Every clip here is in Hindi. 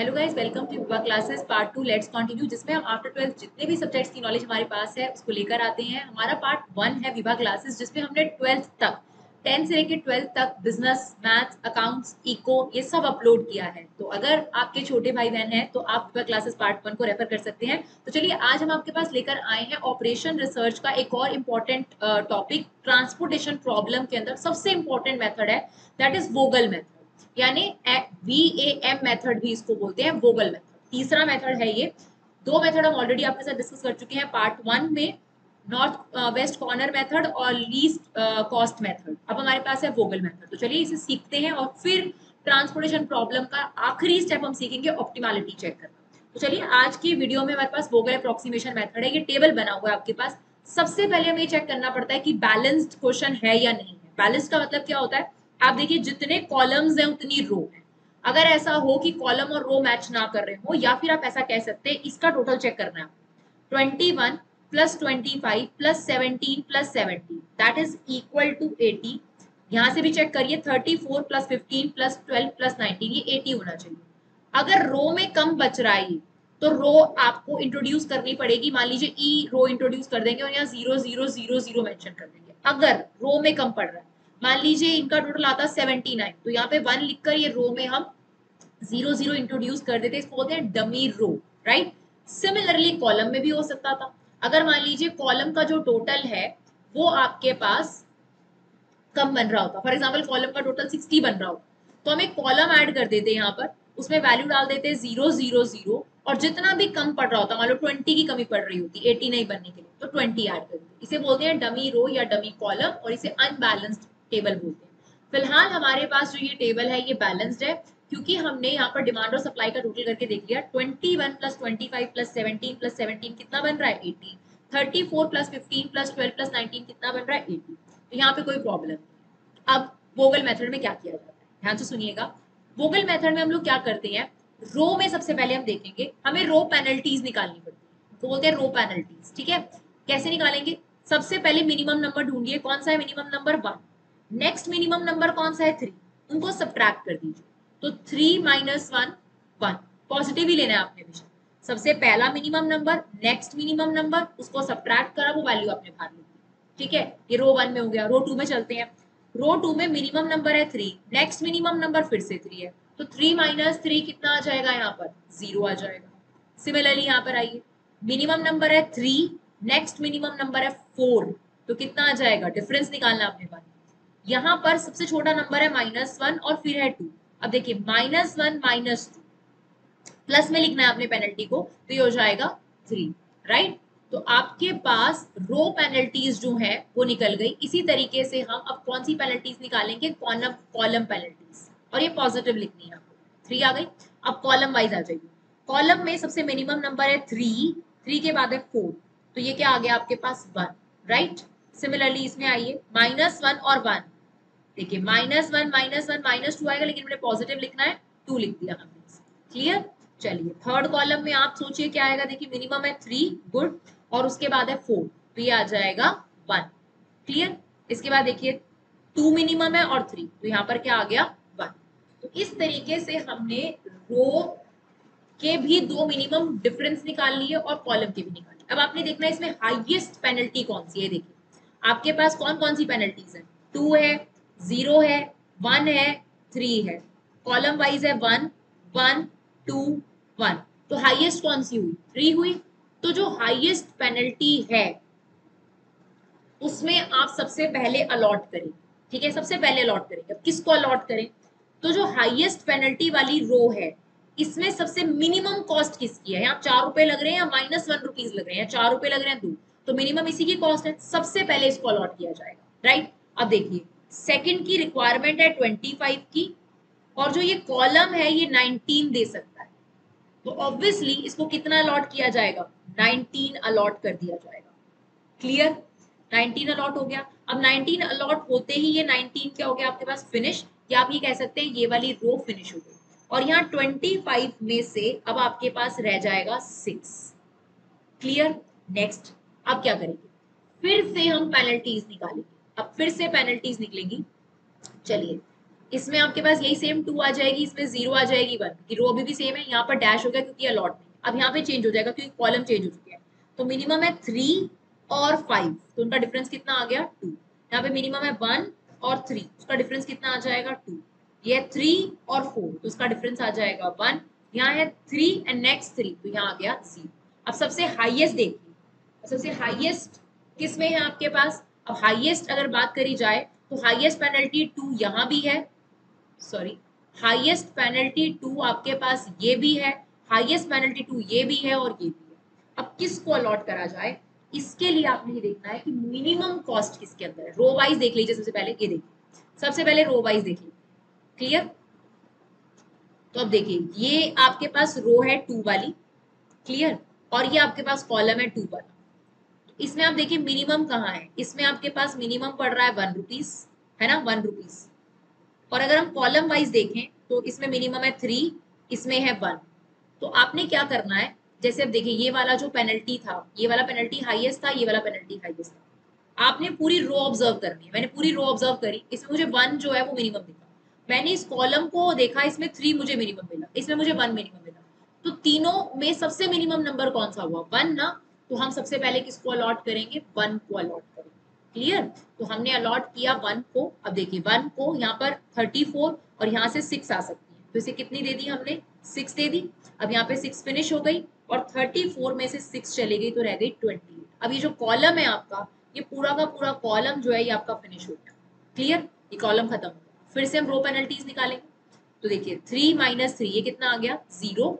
Hello guys, welcome to Vibha classes part 2 let's continue, जिसमें हम आफ्टर 12 जितने भी सब्जेक्ट्स की नॉलेज हमारे पास है उसको लेकर आते हैं। हमारा पार्ट 1 है विभा क्लासेस, जिसमें हमने 12th तक 10 से लेकर 12th तक बिजनेस, मैथ्स, अकाउंट्स, इको ये सब अपलोड किया है। तो अगर आपके छोटे भाई बहन हैं तो आप विभा क्लासेस पार्ट 1 को रेफर कर सकते हैं। तो चलिए, आज हम आपके पास लेकर आए हैं ऑपरेशन रिसर्च का एक और इम्पोर्टेंट टॉपिक। ट्रांसपोर्टेशन प्रॉब्लम के अंदर सबसे इंपॉर्टेंट मेथड है, दैट इज वोगल मेथड, यानी VAM मेथड भी इसको बोलते हैं, वोगल मेथड। तीसरा मेथड है ये। दो मेथड हम ऑलरेडी आपके साथ डिस्कस कर चुके हैं पार्ट 1 में, नॉर्थ वेस्ट कॉर्नर मेथड और लीस्ट कॉस्ट मेथड। अब हमारे पास है वोगल मेथड। तो चलिए इसे सीखते हैं और फिर ट्रांसपोर्टेशन प्रॉब्लम का आखिरी स्टेप हम सीखेंगे, ऑप्टिमैलिटी चेक करना। तो चलिए, आज की वीडियो में हमारे पास वोगल अप्रोक्सीमेशन मेथड है। ये टेबल बना हुआ है आपके पास। सबसे पहले हमें चेक करना पड़ता है कि बैलेंस्ड क्वेश्चन है या नहीं है। बैलेंस्ड का मतलब क्या होता है? आप देखिए, जितने कॉलम्स हैं उतनी रो है। अगर ऐसा हो कि कॉलम और रो मैच ना कर रहे हो, या फिर आप ऐसा कह सकते हैं इसका टोटल चेक करना है। 21 plus 25 plus 17 plus 70 that is equal to 80। यहां से भी चेक करिए, 34 प्लस 15 प्लस 12 प्लस 19, ये 80 होना चाहिए। अगर रो में कम बच रहा है तो रो आपको इंट्रोड्यूस करनी पड़ेगी। मान लीजिए ई रो इंट्रोड्यूस कर देंगे और यहाँ 0000 मेंशन कर देंगे। अगर रो में कम पड़ रहा है, मान लीजिए इनका टोटल आता है 79, तो यहाँ पे 1 लिखकर ये रो में हम 00 इंट्रोड्यूस कर देते, इसको बोलते हैं dummy row, right. Similarly column में भी हो सकता था। अगर मान लीजिए कॉलम का जो टोटल है वो आपके पास कम बन रहा होता, फॉर एग्जाम्पल कॉलम का टोटल 60 बन रहा होता, तो हम एक कॉलम ऐड कर देते हैं यहाँ पर, उसमें वैल्यू डाल देते हैं 000, और जितना भी कम पड़ रहा होता, मान लो 20 की कमी पड़ रही होती, 80 नहीं बनने के लिए, तो 20 ऐड कर देते। इसे बोलते हैं डमी रो या डमी कॉलम, और इसे अनबैलेंस्ड टेबल बोलते हैं। फिलहाल हमारे पास जो ये टेबल है ये बैलेंस्ड है, क्योंकि हमने यहाँ पर डिमांड और सप्लाई का टोटल करके देख लिया। 21 प्लस 25 प्लस 17 प्लस 17 कितना बन रहा है? 80। 34 प्लस 15 प्लस 12 प्लस 19 कितना बन रहा है? 80। तो यहाँ पे कोई प्रॉब्लम नहीं। अब वोगल मेथड में क्या किया जाता है, ध्यान से सुनिएगा। वोगल मेथड में हम लोग क्या करते हैं, रो में सबसे पहले हम देखेंगे हमें रो पेनल्टीज निकालनी पड़ती है, तो बोलते हैं रो पेनल्टीज। ठीक है, कैसे निकालेंगे? सबसे पहले मिनिमम नंबर ढूंढिए, कौन सा है minimum number? 1। Next minimum number कौन सा है? 3। उनको सब्ट्रैक्ट कर दीजिए, तो 3 माइनस 1 1। पॉजिटिव ही लेना है आपने हमेशा। सबसे पहला minimum number, next minimum number, उसको सब्ट्रैक्ट करा, वो वैल्यू आपने बाहर ली। ठीक है, ये रो 1 में हो गया। रो 2 में चलते हैं। रो 2 में मिनिमम नंबर है 3, नेक्स्ट मिनिमम नंबर फिर से 3 है, तो 3 माइनस 3 कितना आ जाएगा? यहाँ पर 0 आ जाएगा। सिमिलरली यहाँ पर आइए, मिनिमम नंबर है 3, नेक्स्ट मिनिमम नंबर है 4, तो कितना आ जाएगा? डिफरेंस निकालना अपने पास। यहाँ पर सबसे छोटा नंबर है -1 और फिर है 2। अब देखिए, -1 -2 प्लस में लिखना है आपने पेनल्टी को, तो ये हो जाएगा 3, राइट। तो आपके पास रो पेनल्टीज जो है वो निकल गई। इसी तरीके से हम अब कौन सी पेनल्टीज निकालेंगे? कॉलम पेनल्टीज, और ये पॉजिटिव लिखनी है आपको। 3 आ गई। अब कॉलम वाइज आ जाइए। कॉलम में सबसे मिनिमम नंबर है 3, 3 के बाद है 4, तो ये क्या आ गया आपके पास? 1, राइट। सिमिलरली इसमें आइए, -1 और 1। देखिए, -1 -1 -2 आएगा, लेकिन मैंने पॉजिटिव लिखना है, 2 लिख दिया हमने। क्लियर। चलिए, थर्ड कॉलम में आप सोचिए क्या आएगा। देखिए, मिनिमम है 3, गुड, और उसके बाद है 4, तो ये आ जाएगा 1। क्लियर। इसके बाद देखिए 2 मिनिमम है और 3, तो यहाँ पर क्या आ गया? 1। तो इस तरीके से हमने रो के भी दो मिनिमम डिफरेंस निकाल लिए और कॉलम के भी निकाल लिए। अब आपने देखना है इसमें हाईएस्ट पेनल्टी कौन सी है। देखिए आपके पास कौन कौन सी पेनल्टीज है? 2 है, 0 है, 1 है, 3 है। कॉलम वाइज है 1 1 2 1, तो हाईएस्ट कौन सी हुई? 3 हुई। तो जो हाईएस्ट पेनल्टी है उसमें आप सबसे पहले अलॉट करें। ठीक है, सबसे पहले अलॉट करेंगे। अब किसको अलॉट करें? तो जो हाईएस्ट पेनल्टी वाली रो है, इसमें सबसे मिनिमम कॉस्ट किसकी है? यहाँ 4 रुपए लग रहे हैं या -1 रुपीज लग रहे हैं? 4 रुपए लग रहे हैं 2, तो मिनिमम इसी की कॉस्ट है, सबसे पहले इसको अलॉट किया जाएगा, राइट। अब देखिए, सेकंड की रिक्वायरमेंट है 25 की, और जो ये कॉलम है ये 19 दे सकता है, तो ऑब्वियसली इसको कितना अलॉट किया जाएगा? 19 अलॉट कर दिया जाएगा। क्लियर। 19 अलॉट हो गया। अब 19 अलॉट होते ही ये 19 क्या हो गया आपके पास? फिनिश, या आप ये कह सकते हैं ये वाली रो फिनिश हो गई। और यहाँ 25 में से अब आपके पास रह जाएगा 6। क्लियर। नेक्स्ट, अब क्या करेंगे? फिर से हम पेनल्टीज निकालेंगे। अब फिर से पेनल्टीज निकलेंगी। चलिए, इसमें आपके पास यही सेम 2 आ जाएगी, इसमें 0 आ जाएगी 1 की रो अभी भी सेम है, यहाँ पर डैश हो गया क्योंकि अलॉट नहीं। अब यहाँ पे चेंज हो जाएगा क्योंकि कॉलम चेंज हो चुके हैं। तो मिनिमम है 3 और 5, तो उनका डिफरेंस कितना आ गया 2। यहाँ पे मिनिमम है 1 और 3, उसका डिफरेंस कितना आ जाएगा 2। ये 3 और 4, तो उसका डिफरेंस आ जाएगा 1। यहाँ है 3 एंड नेक्स्ट 3, तो यहाँ आ गया 0। अब सबसे हाईएस्ट देखिए, सबसे हाईएस्ट किस में है आपके पास। अब हाईएस्ट अगर बात करी जाए तो हाईएस्ट पेनल्टी 2 यहाँ भी है, सॉरी हाईएस्ट पेनल्टी 2 आपके पास ये भी है, हाईएस्ट पेनल्टी 2 ये भी है और ये भी है। अब किसको अलॉट करा जाए, इसके लिए आपने ये देखना है कि मिनिमम कॉस्ट किसके अंदर है। रो वाइज देख लीजिए, सबसे पहले ये देखिए, सबसे पहले रो वाइज देखिए, क्लियर। तो अब देखिए ये आपके पास रो है 2 वाली, क्लियर, और ये आपके पास कॉलम है 2 वाला। इसमें आप देखिए मिनिमम कहाँ है, इसमें आपके पास मिनिमम पड़ रहा है 1 रुपीज, है ना, 1 रुपीज। और अगर हम कॉलम वाइज देखें तो इसमें मिनिमम है 3, इसमें है 1। तो आपने क्या करना है, जैसे अब देखिए ये वाला जो पेनल्टी था, ये वाला पेनल्टी हाईएस्ट था, ये वाला पेनल्टी हाईएस्ट था। आपने पूरी रो ऑब्जर्व करनी है, मैंने पूरी रो ऑब्जर्व करी, इसमें मुझे 1 जो है वो मिनिमम दिखा। मैंने इस कॉलम को देखा, इसमें 3 मुझे मिनिमम मिला, इसमें मुझे 1 मिनिमम मिला। तो तीनों में सबसे मिनिमम नंबर कौन सा हुआ, 1 ना। तो हम सबसे पहले किसको अलॉट करेंगे, 1 को अलॉट करेंगे, क्लियर। तो हमने अलॉट किया 1 को। अब देखिए 1 को यहाँ पर 34 और यहाँ से 6 आ सकती है, तो इसे कितनी दे दी हमने, 6 दे दी। अब यहाँ पे 6 फिनिश हो गई और 34 में से 6 चली गई तो रह गई 28। अब ये जो कॉलम है आपका, ये पूरा का पूरा कॉलम जो है ये आपका फिनिश हो गया, क्लियर, ये कॉलम खत्म हो गया। फिर से हम रो पेनल्टीज निकालेंगे, तो देखिए 3 माइनस 3 ये कितना आ गया 0।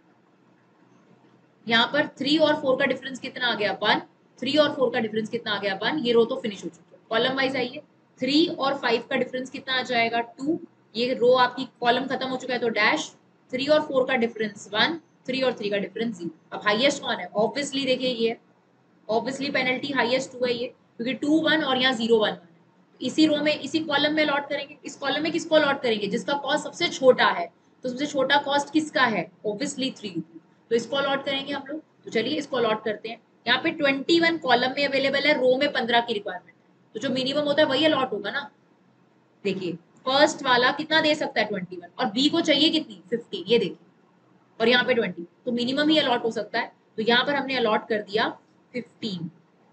यहाँ पर 3 और 4 का डिफरेंस कितना आ गया 1, 3 और 4 का डिफरेंस कितना आ गया 1। ये रो तो फिनिश हो चुकी है। कॉलम वाइज आइए, 3 और 5 का डिफरेंस कितना आ जाएगा 2। ये रो आपकी कॉलम खत्म हो चुका है तो डैश। 3 और 4 का डिफरेंस 1, 3 और 3 का डिफरेंस 0। अब हाईएस्ट कौन है, ऑब्वियसली देखिए ये, ऑब्वियसली पेनल्टी हाईएस्ट हुआ है ये, क्योंकि 2 1 और यहाँ 0 1 1 है। इसी रो में इसी कॉलम में अलॉट करेंगे। इस कॉलम में किसको अलॉट करेंगे, जिसका कॉस्ट सबसे छोटा है। तो सबसे छोटा कॉस्ट किसका है, ऑब्वियसली 3 रुपीज, तो इसको अलॉट करेंगे हम लोग। तो चलिए इसको अलॉट करते हैं। यहाँ पे 21 कॉलम में अवेलेबल है, रो में 15 की रिक्वायरमेंट है, तो जो मिनिमम होता है वही अलॉट होगा ना। देखिए फर्स्ट वाला कितना दे सकता है 21, और बी को चाहिए कितनी 15, ये देखिए, और यहाँ पे 20, तो मिनिमम ही अलॉट हो सकता है। तो यहाँ पर हमने अलॉट कर दिया 15।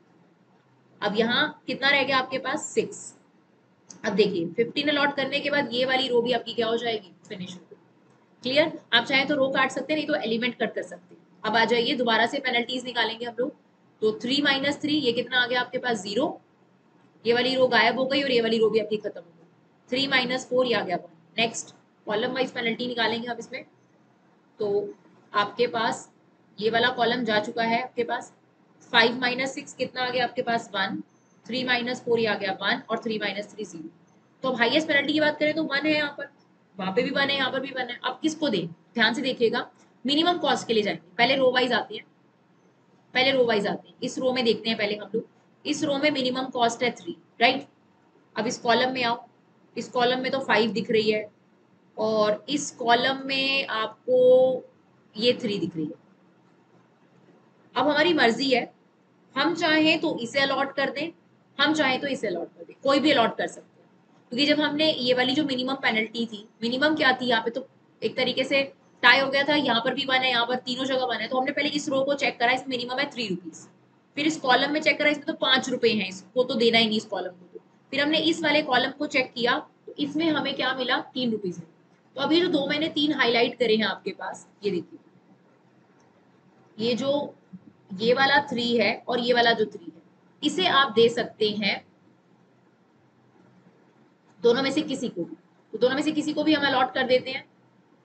अब यहाँ कितना रह गया आपके पास 6। अब देखिए 15 अलॉट करने के बाद ये वाली रो भी आपकी क्या हो जाएगी, फिनिश हो गई, क्लियर। आप चाहे तो रो काट सकते हैं, नहीं तो एलिमेंट कट कर सकते हैं। अब आ जाइए दोबारा से पेनल्टीज निकालेंगे हम लोग। तो 3 माइनस 3 ये कितना आ गया आपके पास 0। ये वाली रो गायब हो गई और ये वाली रो भी आपकी खत्म हो गई। 3 माइनस 4 ये आ गया 1। नेक्स्ट कॉलम वाइज पेनल्टी निकालेंगे हम इसमें। तो आपके पास ये वाला कॉलम जा चुका है आपके पास। 5 माइनस 6 कितना आ गया आपके पास 1। 3 माइनस 4 ये आ गया 1 और 3 माइनस 3 0। तो अब हाईएस्ट पेनल्टी की बात करें तो 1 है यहाँ पर, वहां पे भी 1 है, यहाँ पर भी 1 है। अब किसको दें, ध्यान से देखिएगा। मिनिमम कॉस्ट के लिए जाएंगे, पहले रो वाइज आते हैं, पहले रो वाइज आते हैं। इस रो में देखते हैं पहले हम लोग। इस रो में मिनिमम कॉस्ट है 3, राइट। अब इस कॉलम में आओ, इस कॉलम में तो 5 दिख रही है और इस कॉलम में आपको ये 3 दिख रही है। अब हमारी मर्जी है, हम चाहें तो इसे अलॉट कर दें, हम चाहें तो इसे अलॉट कर दें, कोई भी अलॉट कर सकते हैं। क्योंकि जब हमने ये वाली जो मिनिमम पेनल्टी थी, मिनिमम क्या थी यहाँ पे, तो एक तरीके से टाई हो गया था, यहाँ पर भी 1 है, यहाँ पर तीनों जगह 1 है। तो हमने पहले इस रो को चेक करा, इसमें मिनिमम है 3 रुपीज। फिर इस कॉलम में चेक करा, इसमें तो 5 रुपए हैं, इसको तो देना ही नहीं इस कॉलम को। तो फिर हमने इस वाले कॉलम को चेक किया, तो इसमें हमें क्या मिला 3 रुपीज में। तो अभी जो दो मैंने 3 हाईलाइट करे हैं आपके पास, ये देखिए, ये जो ये वाला 3 है और ये वाला जो 3 है, इसे आप दे सकते हैं दोनों में से किसी को भी। तो दोनों में से किसी को भी हम अलॉट कर देते हैं।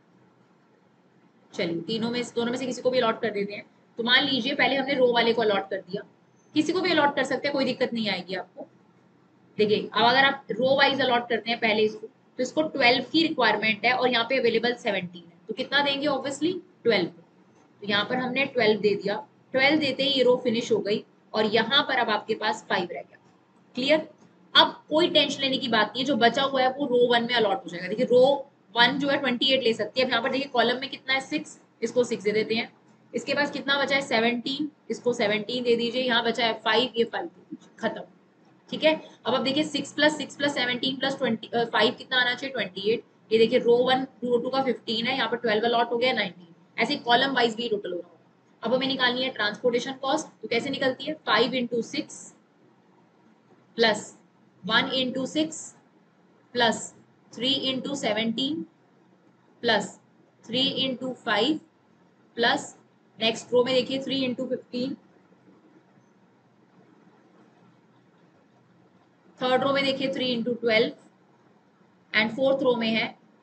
चलिए दोनों में से किसी को भी अलॉट कर देते हैं। तो मान लीजिए पहले हमने रो वाले को अलॉट कर दिया, किसी को भी अलॉट कर सकते हैं, कोई दिक्कत नहीं आएगी आपको। देखिए अब अगर आप रो वाइज अलॉट करते हैं पहले इसको, तो इसको 12 की रिक्वायरमेंट है और यहाँ पे अवेलेबल 17 है, तो कितना देंगे, ऑब्वियसली 12। तो यहाँ पर हमने 12 दे दिया। 12 देते ही ये रो फिनिश हो गई और यहाँ पर अब आपके पास 5 रह गया, क्लियर। अब कोई टेंशन लेने की बात नहीं है, जो बचा हुआ है वो रो 1 में अलॉट हो जाएगा। देखिए रो 1 जो है 28 ले सकती है। अब यहाँ पर देखिए कॉलम में कितना है 6, इसको 6 दे देते हैं। इसके पास कितना बचा है 17, इसको 17 दे दीजिए। यहाँ बचा है 5, ये 5 दे दीजिए, खत्म। ठीक है। अब आप देखिए 6 प्लस 17 प्लस 5 कितना आना चाहिए 28। ये देखिए रो 1 रो 2 का 15 है, यहाँ पर 12 अलॉट हो गया 19। ऐसे कॉलम वाइज भी टोटल हो रहा होगा। अब हमें निकालनी है ट्रांसपोर्टेशन कॉस्ट, तो कैसे निकलती है 5 into 6 plus 1 into 6 plus 3 into 17 plus 3 into 5 plus next row में देखिए 3 इंटू 15, थर्ड रो में देखिए 3 इंटू 12 एंड फोर्थ रो में है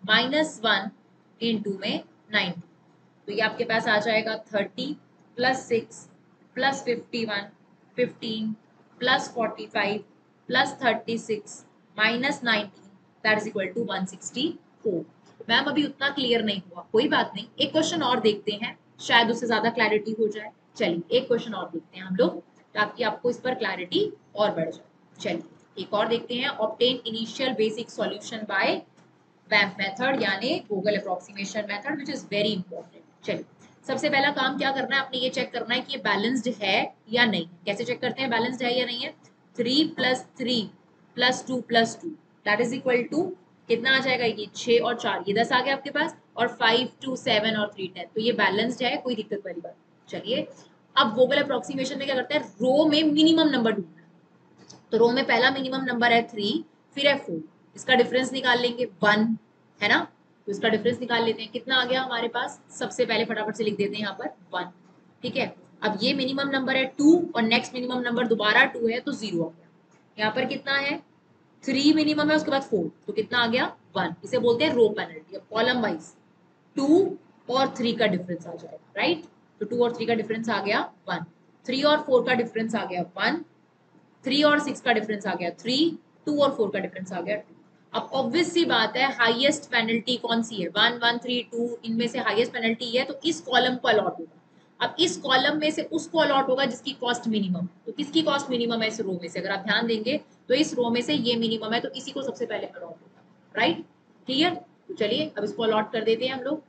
-1 इंटू में 90। तो ये आपके पास आ जाएगा 30 plus 6 plus 51 15 plus 45 plus 36 minus 19 that is equal to 164। Ma'am अभी उतना क्लियर नहीं हुआ, कोई बात नहीं, एक क्वेश्चन और देखते हैं, शायद उससे ज्यादा क्लैरिटी हो जाए। चलिए एक क्वेश्चन और देखते हैं हम लोग, ताकि आपको इस पर क्लैरिटी और बढ़ जाए। चलिए एक और देखते हैं, obtain initial basic solution by VAM method यानी Vogel approximation method which is very important. चलिए सबसे पहला काम क्या करना है, आपने ये चेक करना है कि ये बैलेंस्ड है या नहीं। कैसे चेक करते हैं बैलेंस्ड है या नहीं है, 3 plus 3 plus 2 plus 2 that is equal to कितना आ जाएगा, ये 6 और 4 ये 10 आ गया आपके पास, और 5 2 7 और 3 10, तो ये बैलेंस्ड है, कोई दिक्कत वाली बात। चलिए अब गूगल अप्रोक्सीमेशन में क्या करते हैं, रो में मिनिमम नंबर ढूंढना है। तो रो में पहला मिनिमम नंबर है 3, फिर है 4, इसका डिफरेंस निकाल लेंगे 1, है ना। तो इसका डिफरेंस निकाल लेते हैं, कितना आ गया हमारे पास, सबसे पहले फटाफट से लिख देते हैं यहाँ पर 1। ठीक है, अब ये मिनिमम नंबर है 2 और नेक्स्ट मिनिमम नंबर दोबारा 2 है तो 0 आ गया। यहाँ पर कितना है 3 मिनिमम है, उसके बाद 4, तो कितना आ गया 1। इसे बोलते हैं रो पेनल्टी। अब कॉलम वाइज 2 और 3 का डिफरेंस आ जाएगा, राइट। तो 2 और 3 का डिफरेंस आ गया 1, 3 और 4 का डिफरेंस आ गया 1, 3 और 6 का डिफरेंस आ गया 3, 2 और 4 का डिफरेंस आ गया 2। अब ऑब्वियस सी बात है हाईएस्ट पेनल्टी कौन सी है, 1 1 3 2, इनमें से हाईएस्ट पेनल्टी है, तो इस कॉलम को अलॉट होगा। अब इस कॉलम में से उसको अलॉट होगा जिसकी कॉस्ट मिनिमम है। तो किसकी कॉस्ट मिनिमम है इस रो में से, अगर आप ध्यान देंगे तो इस रो में से ये मिनिमम है, तो इसी को सबसे पहले अलॉट होगा, राइट। क्लियर, तो चलिए अब इसको अलॉट कर देते हैं हम लोग।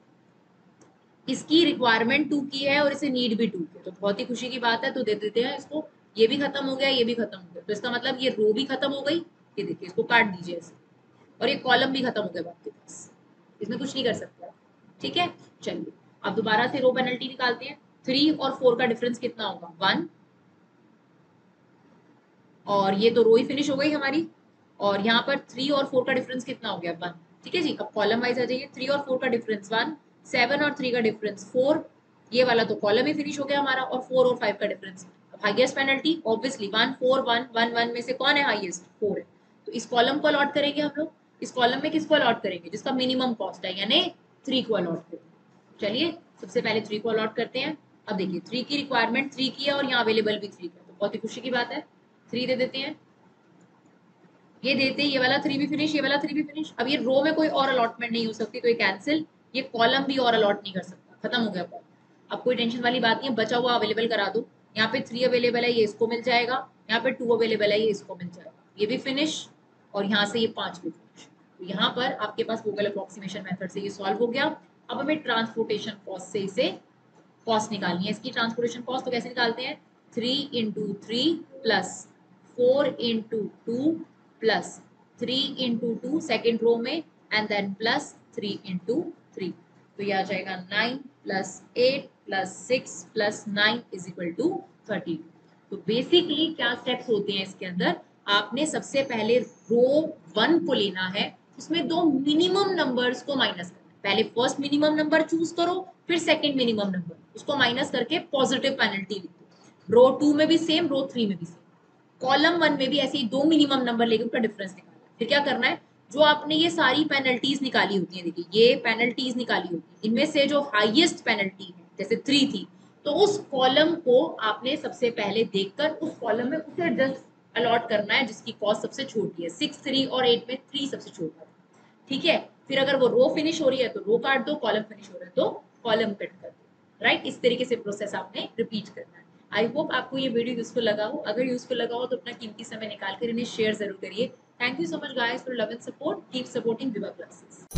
इसकी रिक्वायरमेंट 2 की है और इसे नीड भी 2 की, तो बहुत ही खुशी की बात है, तो दे देते हैं इसको। ये भी खत्म हो गया, ये भी खत्म हो गया, तो इसका मतलब ये रो भी खत्म हो गई। ये देखिए इसको काट दीजिए ऐसे, और ये कॉलम भी खत्म हो गया आपके पास, इसमें कुछ नहीं कर सकते। ठीक है, चलिए अब दोबारा से रो पेनल्टी निकालते हैं। 3 और 4 का डिफरेंस कितना होगा 1, और ये तो रो ही फिनिश हो गई हमारी। और यहाँ पर 3 और 4 का डिफरेंस कितना हो गया 1। ठीक है जी, अब कॉलम वाइज आ जाइए। 3 और 4 का डिफरेंस 1, 7 और 3 का डिफरेंस 4, ये वाला तो कॉलम ही फिनिश हो गया हमारा, और 4 और 5 का डिफरेंस। अब हाईएस्ट पेनल्टी ऑब्वियसली 1 4 1 1 1 में से कौन है हाईएस्ट, 4 है। तो इस कॉलम को अलॉट करेंगे हम लोग। इस कॉलम में किसको अलॉट करेंगे, जिसका मिनिमम कॉस्ट है, यानी 3 को अलॉट करेंगे। चलिए सबसे पहले 3 को अलॉट करते हैं। अब देखिए 3 की रिक्वायरमेंट 3 की है और यहाँ अवेलेबल भी 3 का, तो बहुत ही खुशी की बात है। 3 दे देते हैं, ये देते ही ये वाला 3 भी फिनिश, ये वाला 3 भी फिनिश। अब ये रो में कोई और अलॉटमेंट नहीं हो सकती, तो ये कैंसिल। ये कॉलम भी और अलॉट नहीं कर सकता, खत्म हो गया कॉलम। अब कोई टेंशन वाली बात नहीं है, बचा हुआ अवेलेबल करा दो। यहाँ पे 3 अवेलेबल है, ये इसको मिल जाएगा। यहाँ पे 2 अवेलेबल है, ये इसको मिल जाएगा, ये भी फिनिश। और यहाँ से ये 5 भी फिनिश। तो यहाँ पर आपके पास गूगल अप्रोक्सीमेशन मेथड से ये सॉल्व हो गया। अब हमें ट्रांसपोर्टेशन कॉस्ट से इसे कॉस्ट निकालनी है। इसकी ट्रांसपोर्टेशन कॉस्ट तो कैसे निकालते हैं, 3 into 3 plus 4 into 2 plus 3 into 2 second row में, एंड देन प्लस 3 इंटू 3। तो ये आ जाएगा 9 plus 8 plus 6 plus 9 is equal to 32। तो बेसिकली क्या स्टेप्स होते हैं इसके अंदर, आपने सबसे पहले रो 1 को लेना है, उसमें दो मिनिमम नंबर्स को माइनस करना है। पहले फर्स्ट मिनिमम नंबर चूज करो, फिर सेकंड मिनिमम नंबर, उसको माइनस करके पॉजिटिव पेनल्टी लिखो। रो 2 में भी सेम, रो 3 में भी सेम, कॉलम 1 में भी ऐसे ही दो मिनिमम नंबर लेके उनका डिफरेंस निकालना। फिर क्या करना है, जो आपने ये सारी पेनल्टीज निकाली होती है, देखिए ये पेनल्टीज निकाली होती है, इनमें से जो हाईएस्ट पेनल्टी है जैसे 3 थी, तो उस कॉलम को आपने सबसे पहले देखकर उस कॉलम में उसे जस्ट अलॉट करना है जिसकी कॉस्ट सबसे छोटी है। 6 3 और 8 में 3 सबसे छोटा था। ठीक है, फिर अगर वो रो फिनिश हो रही है तो रो काट दो, कॉलम फिनिश हो रहा है तो कॉलम कट कर दो, राइट। इस तरीके से प्रोसेस आपने रिपीट करना है। आई होप आपको ये वीडियो यूजफुल लगा हो। अगर यूजफुल लगा हो तो अपना कीमती समय निकाल कर इन्हें शेयर जरूर करिए। Thank you so much guys for love and support, keep supporting Viva classes.